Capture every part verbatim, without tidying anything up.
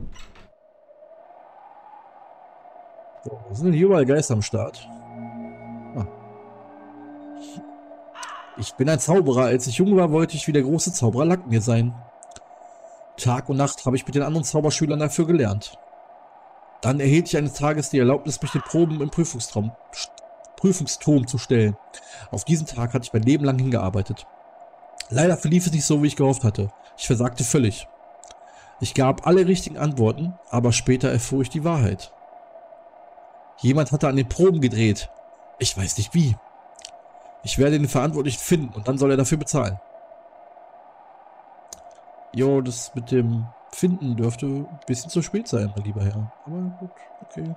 So, sind denn hier überall Geister am Start? Ah. Ich bin ein Zauberer. Als ich jung war, wollte ich wie der große Zauberer Lackmir sein. Tag und Nacht habe ich mit den anderen Zauberschülern dafür gelernt. Dann erhielt ich eines Tages die Erlaubnis, mich den Proben im Prüfungsraum, Prüfungsturm zu stellen. Auf diesen Tag hatte ich mein Leben lang hingearbeitet. Leider verlief es nicht so, wie ich gehofft hatte. Ich versagte völlig. Ich gab alle richtigen Antworten, aber später erfuhr ich die Wahrheit. Jemand hatte an den Proben gedreht. Ich weiß nicht wie. Ich werde den Verantwortlichen finden und dann soll er dafür bezahlen. Jo, das mit dem Finden dürfte ein bisschen zu spät sein, mein lieber Herr. Aber gut, okay.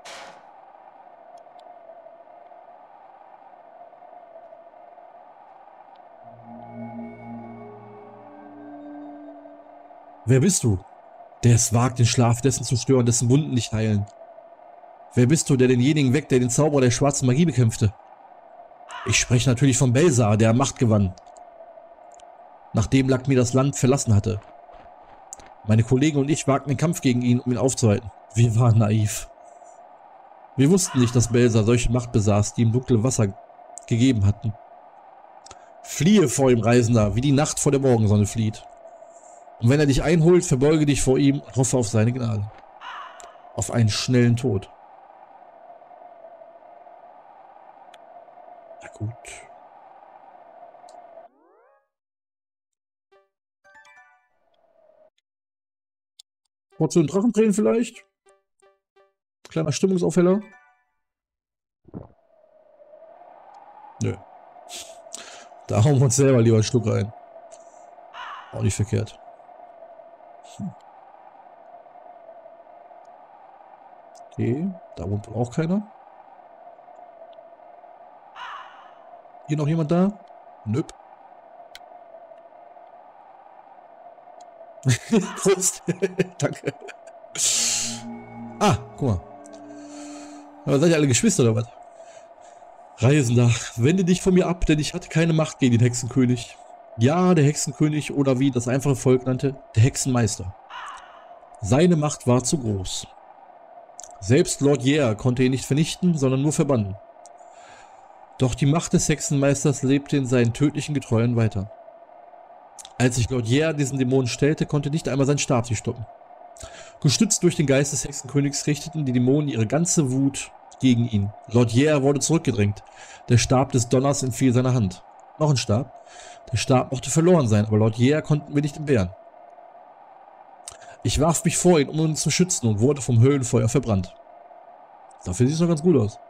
Wer bist du? Der es wagt, den Schlaf dessen zu stören, dessen Wunden nicht heilen. Wer bist du, der denjenigen weckt, der den Zauberer der schwarzen Magie bekämpfte? Ich spreche natürlich von Belsar, der Macht gewann, nachdem Lackmir das Land verlassen hatte. Meine Kollegen und ich wagten den Kampf gegen ihn, um ihn aufzuhalten. Wir waren naiv. Wir wussten nicht, dass Belsar solche Macht besaß, die ihm dunkle Wasser gegeben hatten. Fliehe vor ihm, Reisender, wie die Nacht vor der Morgensonne flieht. Und wenn er dich einholt, verbeuge dich vor ihm und hoffe auf seine Gnade. Auf einen schnellen Tod. Na gut. Portion Drachentränen vielleicht? Kleiner Stimmungsaufheller? Nö. Da hauen wir uns selber lieber ein Stück rein. Auch nicht verkehrt. Hm. Okay, da wohnt wohl auch keiner. Hier noch jemand da? Nöp. Prost. Danke. Ah, guck mal. Aber seid ihr alle Geschwister oder was? Reisender, wende dich von mir ab, denn ich hatte keine Macht gegen den Hexenkönig. Ja, der Hexenkönig oder wie das einfache Volk nannte, der Hexenmeister. Seine Macht war zu groß. Selbst Lord Yare konnte ihn nicht vernichten, sondern nur verbannen. Doch die Macht des Hexenmeisters lebte in seinen tödlichen Getreuen weiter. Als sich Lord Yare diesen Dämonen stellte, konnte nicht einmal sein Stab sie stoppen. Gestützt durch den Geist des Hexenkönigs richteten die Dämonen ihre ganze Wut gegen ihn. Lord Yare wurde zurückgedrängt. Der Stab des Donners entfiel seiner Hand. Noch ein Stab. Der Stab mochte verloren sein, aber Lord Yare konnten wir nicht entbehren. Ich warf mich vor ihn, um ihn zu schützen und wurde vom Höhlenfeuer verbrannt. Dafür sieht es noch ganz gut aus.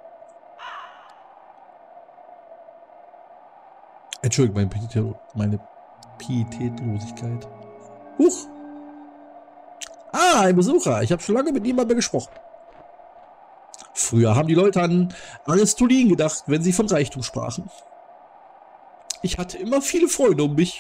Entschuldigung, meine, Pietät, meine Pietätlosigkeit. Huch! Ah, ein Besucher. Ich habe schon lange mit niemandem mehr gesprochen. Früher haben die Leute an Aristolin gedacht, wenn sie von Reichtum sprachen. Ich hatte immer viele Freunde um mich.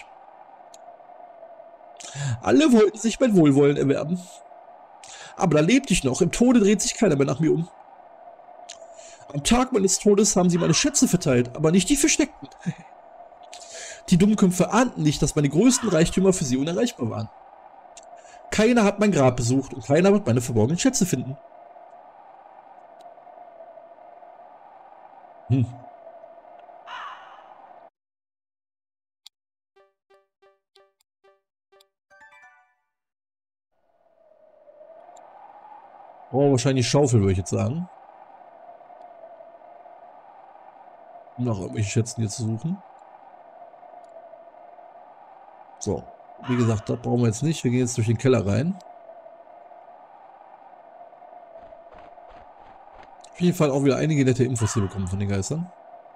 Alle wollten sich mein Wohlwollen erwerben. Aber da lebte ich noch. Im Tode dreht sich keiner mehr nach mir um. Am Tag meines Todes haben sie meine Schätze verteilt, aber nicht die versteckten. Die Dummköpfe ahnten nicht, dass meine größten Reichtümer für sie unerreichbar waren. Keiner hat mein Grab besucht und keiner wird meine verborgenen Schätze finden. Hm. Oh, wahrscheinlich Schaufel, würde ich jetzt sagen. Um nach irgendwelchen Schätzen hier zu suchen. So. Wie gesagt, das brauchen wir jetzt nicht. Wir gehen jetzt durch den Keller rein. Auf jeden Fall auch wieder einige nette Infos hier bekommen von den Geistern.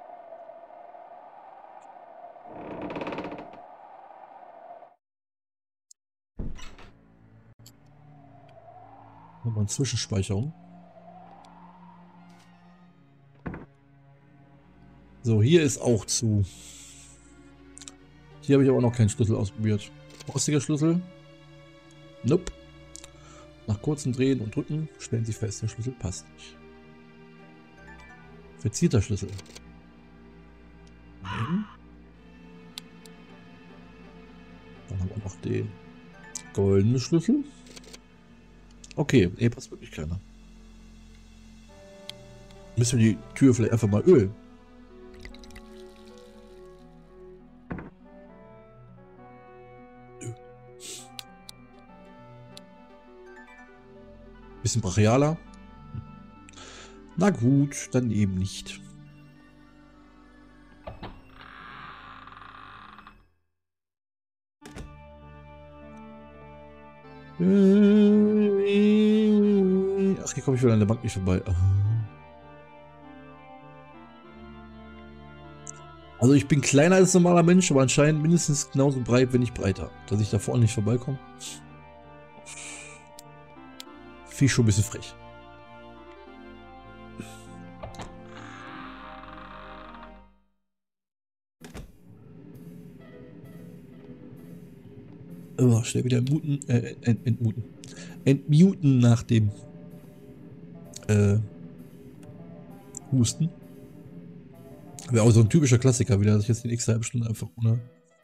Nochmal eine Zwischenspeicherung. So, hier ist auch zu. Hier habe ich aber noch keinen Schlüssel ausprobiert. Rostiger Schlüssel. Nope. Nach kurzem Drehen und Drücken stellen Sie fest, der Schlüssel passt nicht. Verzierter Schlüssel. Nein. Dann haben wir noch den goldenen Schlüssel. Okay, nee, passt wirklich keiner. Müssen wir die Tür vielleicht einfach mal ölen? Bisschen brachialer. Na gut, dann eben nicht. Ach, hier komme ich wieder an der Bank nicht vorbei. Also ich bin kleiner als ein normaler Mensch, aber anscheinend mindestens genauso breit, wenn nicht breiter. Dass ich da vorne nicht vorbeikomme. Finde ich schon ein bisschen frech. Oh, schnell wieder entmuten, äh, ent, entmuten. Entmuten nach dem äh, Husten. Wäre auch so ein typischer Klassiker wieder, dass ich jetzt die nächste halbe Stunde einfach ohne,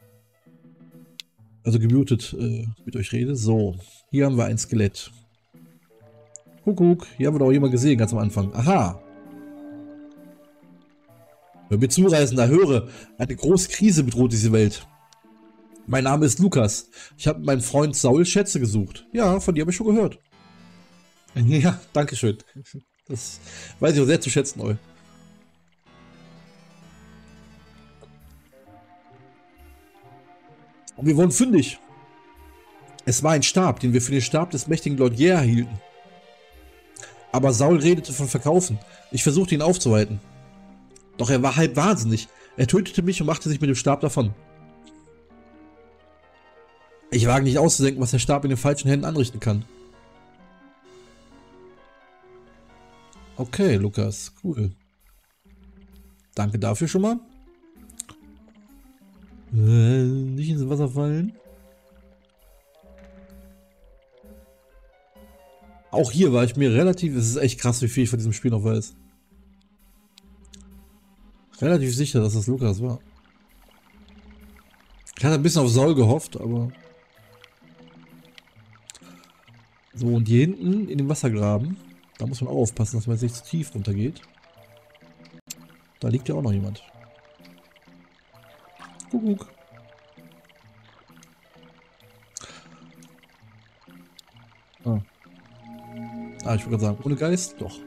also gemutet äh, mit euch rede. So, hier haben wir ein Skelett. Kuckuck, hier haben wir doch jemand gesehen, ganz am Anfang. Aha. Hör mir zu, Reisender, höre. Eine große Krise bedroht diese Welt. Mein Name ist Lukas. Ich habe mit meinem Freund Saul Schätze gesucht. Ja, von dir habe ich schon gehört. Ja, danke schön. Das weiß ich auch sehr zu schätzen, Eul. Und wir wurden fündig. Es war ein Stab, den wir für den Stab des mächtigen Lord Jäger hielten. Aber Saul redete von Verkaufen. Ich versuchte ihn aufzuhalten. Doch er war halb wahnsinnig. Er tötete mich und machte sich mit dem Stab davon. Ich wage nicht auszudenken, was der Stab in den falschen Händen anrichten kann. Okay, Lukas, cool. Danke dafür schon mal. Äh, nicht ins Wasser fallen. Auch hier war ich mir relativ, es ist echt krass, wie viel ich von diesem Spiel noch weiß. Relativ sicher, dass das Lukas war. Ich hatte ein bisschen auf Saul gehofft, aber... So, und hier hinten in dem Wassergraben, da muss man auch aufpassen, dass man jetzt nicht zu tief runter geht. Da liegt ja auch noch jemand. Kuckuck. Ah. Ah, ich würde gerade sagen, ohne Geist? Doch.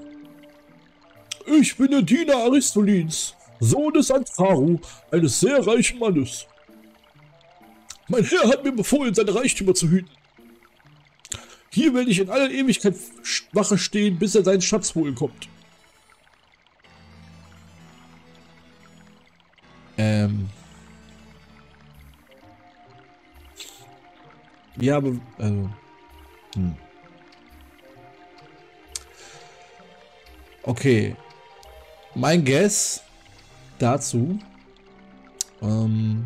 Ich bin der Diener Aristolins, Sohn des Anfaru, eines sehr reichen Mannes. Mein Herr hat mir befohlen, seine Reichtümer zu hüten. Hier werde ich in aller Ewigkeit Wache stehen, bis er seinen Schatz holen kommt. Ähm. Ja, aber, also. Hm. Okay. Mein Guess dazu, ähm,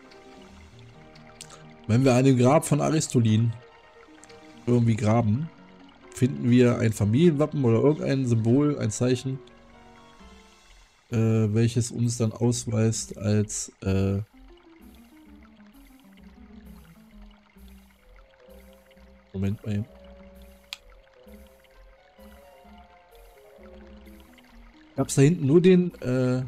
wenn wir an dem Grab von Aristolin irgendwie graben, finden wir ein Familienwappen oder irgendein Symbol, ein Zeichen, äh, welches uns dann ausweist als äh, Moment mal. Gab es da hinten nur den äh,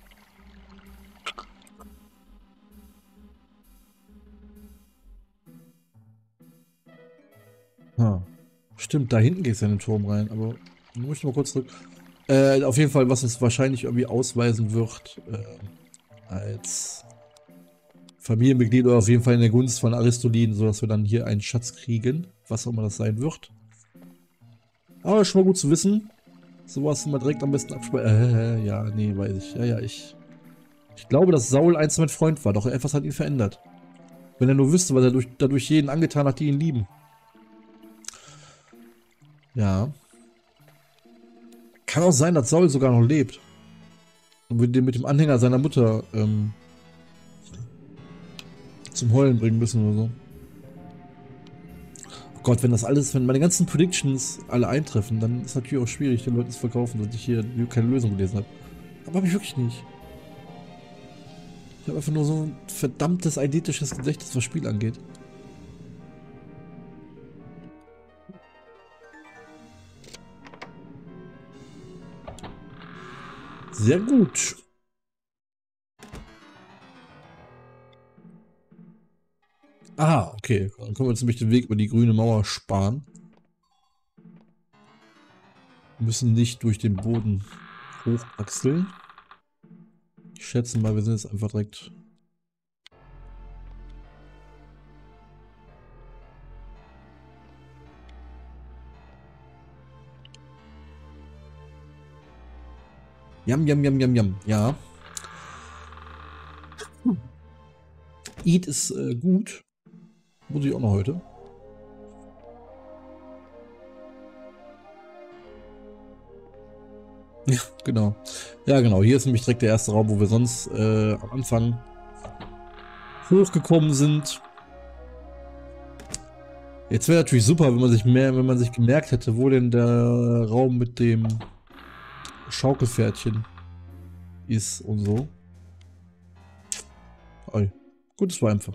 ah, stimmt, da hinten geht es ja in den Turm rein, aber ich muss mal kurz zurück. Äh, auf jeden Fall, was uns wahrscheinlich irgendwie ausweisen wird, äh, als Familienmitglied oder auf jeden Fall in der Gunst von Aristolin, sodass wir dann hier einen Schatz kriegen, was auch immer das sein wird. Aber schon mal gut zu wissen. Sowas immer direkt am besten abspeichern. Äh, ja, nee, weiß ich. Ja, ja, ich. Ich glaube, dass Saul einst mein Freund war, doch etwas hat ihn verändert. Wenn er nur wüsste, was er durch, dadurch jeden angetan hat, die ihn lieben. Ja. Kann auch sein, dass Saul sogar noch lebt. Und wir den mit dem Anhänger seiner Mutter ähm, zum Heulen bringen müssen oder so. Oh Gott, wenn das alles, wenn meine ganzen Predictions alle eintreffen, dann ist natürlich auch schwierig, den Leuten zu verkaufen, dass ich hier keine Lösung gelesen habe. Aber habe ich wirklich nicht. Ich habe einfach nur so ein verdammtes eidetisches Gedächtnis, was Spiel angeht. Sehr gut. Ah, okay. Dann können wir uns nämlich den Weg über die grüne Mauer sparen. Wir müssen nicht durch den Boden hochachseln. Ich schätze mal, wir sind jetzt einfach direkt... Jam, jam, jam, jam, jam. Ja. Hm. Eat ist äh, gut. Muss ich auch noch heute. Ja, genau. Ja, genau. Hier ist nämlich direkt der erste Raum, wo wir sonst äh, am Anfang hochgekommen sind. Jetzt wäre natürlich super, wenn man sich mehr, wenn man sich gemerkt hätte, wo denn der Raum mit dem Schaukelpferdchen ist und so. Oh, gut, es war einfach.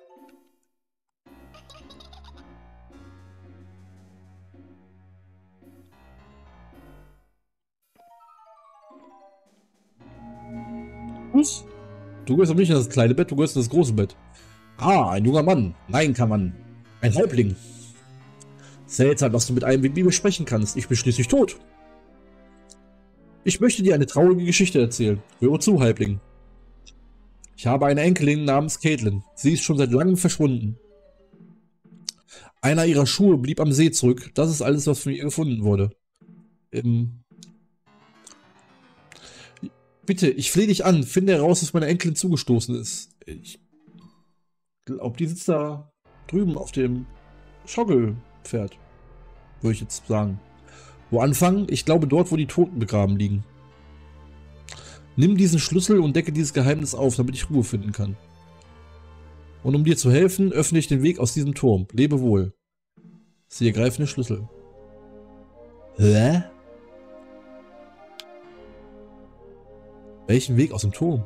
Was? Du gehörst aber nicht in das kleine Bett, du gehörst in das große Bett. Ah, ein junger Mann. Nein, kann man. Ein Halbling. Seltsam, dass du mit einem wie mir sprechen kannst. Ich bin schließlich tot. Ich möchte dir eine traurige Geschichte erzählen. Höre zu, Halbling. Ich habe eine Enkelin namens Caitlin. Sie ist schon seit langem verschwunden. Einer ihrer Schuhe blieb am See zurück. Das ist alles, was von ihr gefunden wurde. Ähm Bitte, ich flehe dich an. Finde heraus, was meiner Enkelin zugestoßen ist. Ich glaube, die sitzt da drüben auf dem Schaukelpferd. Würde ich jetzt sagen. Wo anfangen? Ich glaube dort, wo die Toten begraben liegen. Nimm diesen Schlüssel und decke dieses Geheimnis auf, damit ich Ruhe finden kann. Und um dir zu helfen, öffne ich den Weg aus diesem Turm. Lebe wohl. Sie ergreifen den Schlüssel. Hä? Welchen Weg aus dem Turm?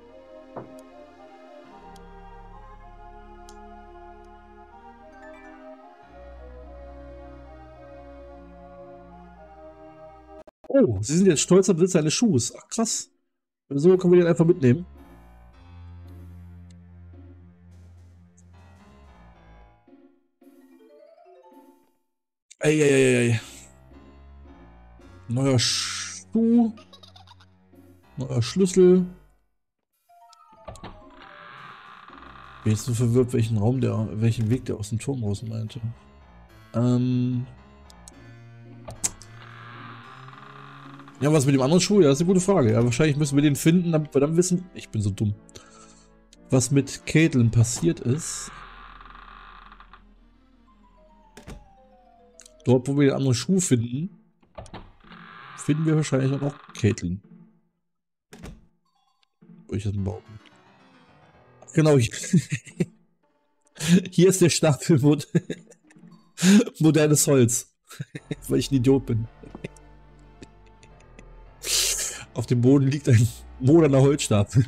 Oh, Sie sind jetzt stolzer Besitzer eines Schuhs. Ach, krass. So können wir den einfach mitnehmen. Eieieiei. Neuer Schuh. Neuer Schlüssel. Bin jetzt so verwirrt, welchen Raum der, welchen Weg der aus dem Turm raus meinte. Ähm. Ja, was mit dem anderen Schuh? Ja, das ist eine gute Frage. Ja, wahrscheinlich müssen wir den finden, damit wir dann wissen. Ich bin so dumm. Was mit Caitlin passiert ist. Dort, wo wir den anderen Schuh finden, finden wir wahrscheinlich auch noch Caitlin. Würde ich das mal behaupten. Genau, hier, hier ist der Stapel mod modernes Holz. Weil ich ein Idiot bin. Auf dem Boden liegt ein moderner Holzstapel.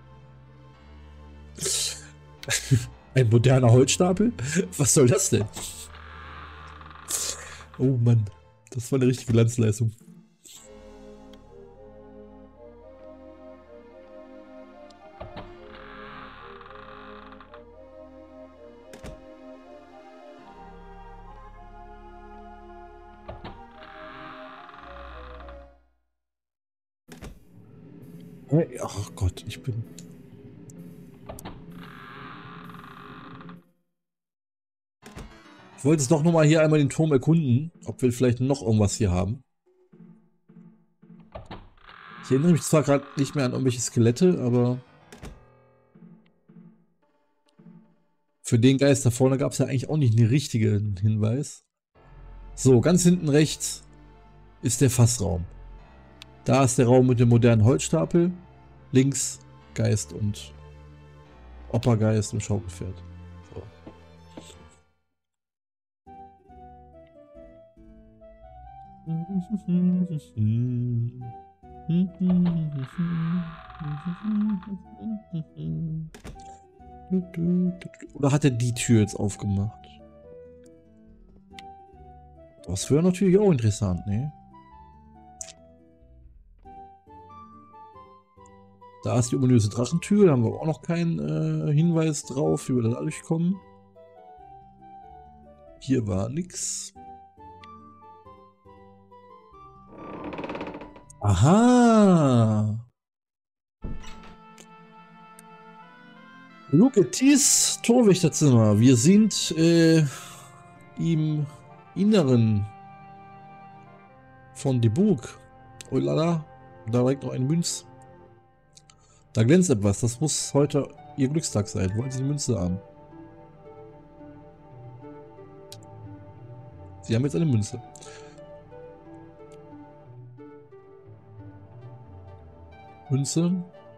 Ein moderner Holzstapel? Was soll das denn? Oh Mann, das war eine richtige Glanzleistung. Ach Gott, ich bin... Ich wollte jetzt doch nochmal hier einmal den Turm erkunden, ob wir vielleicht noch irgendwas hier haben. Ich erinnere mich zwar gerade nicht mehr an irgendwelche Skelette, aber... Für den Geist da vorne gab es ja eigentlich auch nicht einen richtigen Hinweis. So, ganz hinten rechts ist der Fassraum. Da ist der Raum mit dem modernen Holzstapel. Links Geist und Opergeist und Schaukelpferd. So. Oder hat er die Tür jetzt aufgemacht? Das wäre natürlich auch interessant, ne? Da ist die ominöse Drachentür, da haben wir auch noch keinen äh, Hinweis drauf, wie wir da durchkommen. Hier war nix. Aha! Look at this Torwächterzimmer. Wir sind äh, im Inneren von die Burg. Oh lala, da liegt noch ein Münz. Da glänzt etwas. Das muss heute ihr Glückstag sein. Wollen Sie die Münze haben? Sie haben jetzt eine Münze. Münze.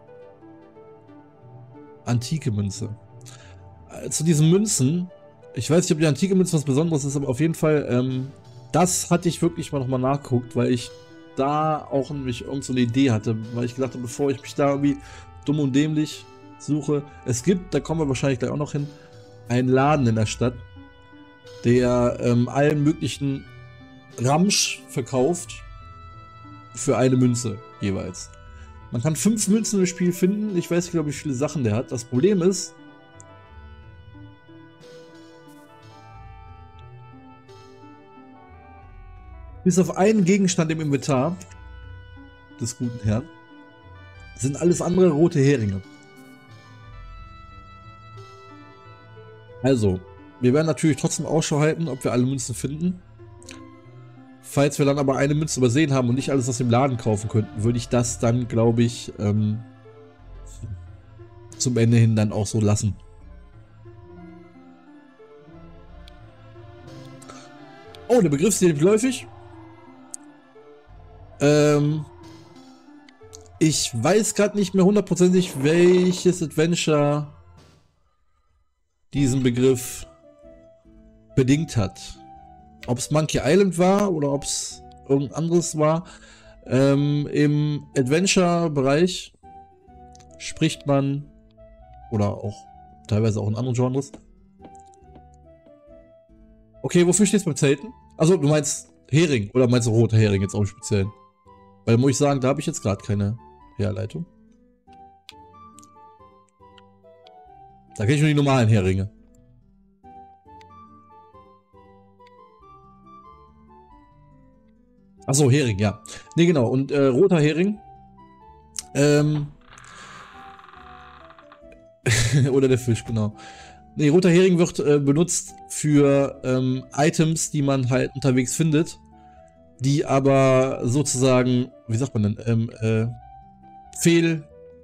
Antike Münze. Äh, zu diesen Münzen. Ich weiß nicht, ob die antike Münze was Besonderes ist, aber auf jeden Fall, ähm, das hatte ich wirklich mal nochmal nachgeguckt, weil ich da auch nämlich irgend so eine Idee hatte, weil ich gedacht habe, bevor ich mich da irgendwie dumm und dämlich suche. Es gibt, da kommen wir wahrscheinlich gleich auch noch hin, einen Laden in der Stadt, der ähm, allen möglichen Ramsch verkauft für eine Münze jeweils. Man kann fünf Münzen im Spiel finden. Ich weiß nicht, glaube ich, wie viele Sachen der hat. Das Problem ist, bis auf einen Gegenstand im Inventar des guten Herrn sind alles andere rote Heringe. Also, wir werden natürlich trotzdem Ausschau halten, ob wir alle Münzen finden. Falls wir dann aber eine Münze übersehen haben und nicht alles aus dem Laden kaufen könnten, würde ich das dann, glaube ich, ähm, zum Ende hin dann auch so lassen. Oh, der Begriff ist hier geläufig. Ähm, ich weiß gerade nicht mehr hundertprozentig, welches Adventure diesen Begriff bedingt hat. Ob es Monkey Island war oder ob es irgendein anderes war. Ähm, Im Adventure-Bereich spricht man, oder auch teilweise auch in anderen Genres. Okay, wofür steht es beim Zelten? Also du meinst Hering oder meinst du roter Hering jetzt auch im Speziellen? Weil muss ich sagen, da habe ich jetzt gerade keine Herleitung. Da kenne ich nur die normalen Heringe. Achso, Hering, ja. Ne, genau. Und äh, roter Hering. Ähm. Oder der Fisch, genau. Ne, roter Hering wird äh, benutzt für ähm, Items, die man halt unterwegs findet, die aber sozusagen, wie sagt man denn, ähm, äh, fehl...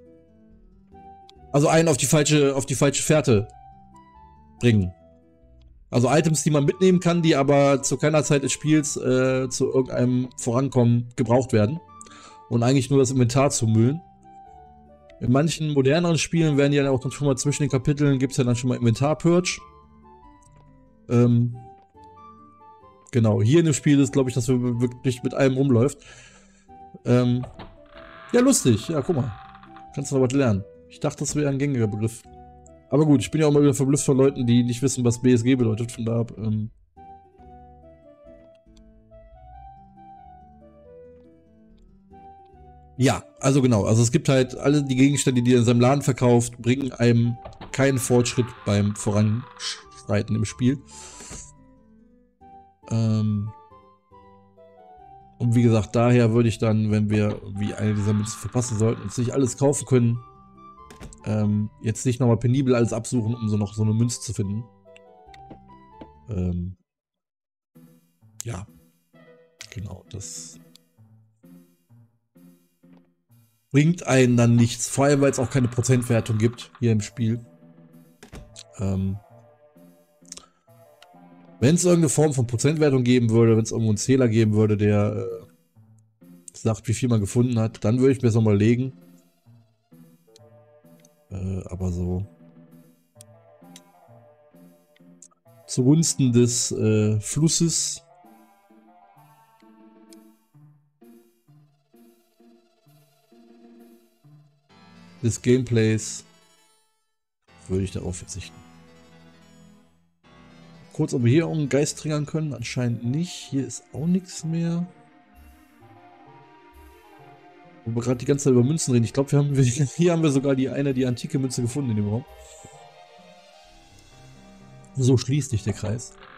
Also einen auf die falsche, auf die falsche Fährte bringen. Also Items, die man mitnehmen kann, die aber zu keiner Zeit des Spiels äh, zu irgendeinem Vorankommen gebraucht werden. Und eigentlich nur das Inventar zumüllen. In manchen moderneren Spielen werden ja auch dann schon mal zwischen den Kapiteln, gibt es ja dann schon mal Inventar-Purge. Ähm, genau, hier in dem Spiel ist, glaube ich, dass wir wirklich mit allem rumläuft. Ähm, ja, lustig. Ja, guck mal. Kannst du noch was lernen. Ich dachte, das wäre ein gängiger Begriff. Aber gut, ich bin ja auch mal wieder verblüfft von Leuten, die nicht wissen, was B S G bedeutet. Von da ab. Ähm ja, also genau. Also es gibt halt alle die Gegenstände, die er in seinem Laden verkauft, bringen einem keinen Fortschritt beim Voranschreiten im Spiel. Ähm Und wie gesagt, daher würde ich dann, wenn wir wie eine dieser Münzen verpassen sollten, uns nicht alles kaufen können, ähm, jetzt nicht nochmal penibel alles absuchen, um so noch so eine Münze zu finden. Ähm, ja, genau, das bringt einen dann nichts, vor allem weil es auch keine Prozentwertung gibt hier im Spiel. Ähm, wenn es irgendeine Form von Prozentwertung geben würde, wenn es irgendwo einen Zähler geben würde, der äh, sagt, wie viel man gefunden hat, dann würde ich mir das nochmal legen. Äh, aber so zugunsten des äh, Flusses des Gameplays würde ich darauf verzichten. Kurz, ob wir hier einen Geist triggern können, anscheinend nicht. Hier ist auch nichts mehr. Wo wir gerade die ganze Zeit über Münzen reden. Ich glaube, wir haben, wir, hier haben wir sogar die eine, die antike Münze gefunden in dem Raum. So schließt sich der Kreis.